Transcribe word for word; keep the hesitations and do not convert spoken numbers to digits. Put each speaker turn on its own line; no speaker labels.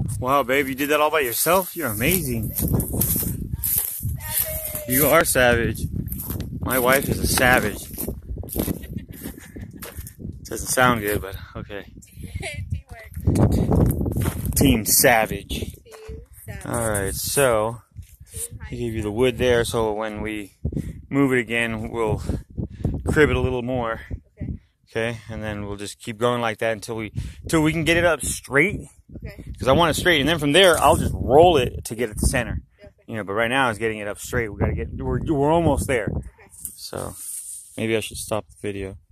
Wow, babe, you did that all by yourself? You're amazing. You are savage. My wife is a savage. Doesn't sound good, but okay.
Teamwork.
Team savage.
Team savage.
Alright, so I gave you the wood there, so when we move it again, we'll crib it a little more.
Okay.
Okay, and then we'll just keep going like that until we until we can get it up straight.
Okay.
Because I want it straight, and then from there I'll just roll it to get it to center.
Okay.
You know, but right now it's getting it up straight. We gotta get we're we're almost there.
Okay.
So maybe I should stop the video.